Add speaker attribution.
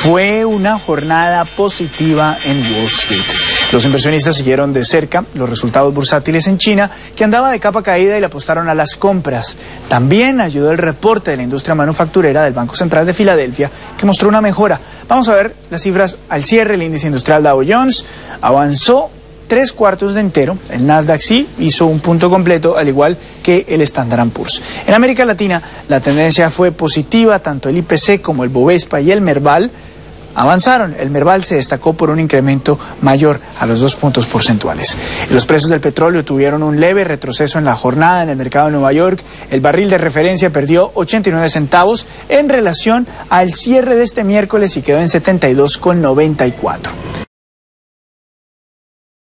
Speaker 1: Fue una jornada positiva en Wall Street. Los inversionistas siguieron de cerca los resultados bursátiles en China, que andaba de capa caída, y le apostaron a las compras. También ayudó el reporte de la industria manufacturera del Banco Central de Filadelfia, que mostró una mejora. Vamos a ver las cifras al cierre. El índice industrial Dow Jones avanzó 3/4 de entero. El Nasdaq sí hizo un punto completo, al igual que el Standard & Poor's. En América Latina, la tendencia fue positiva. Tanto el IPC como el Bovespa y el Merval avanzaron. El Merval se destacó por un incremento mayor a los 2 puntos porcentuales. Los precios del petróleo tuvieron un leve retroceso en la jornada. En el mercado de Nueva York, el barril de referencia perdió 89 centavos en relación al cierre de este miércoles y quedó en 72,94.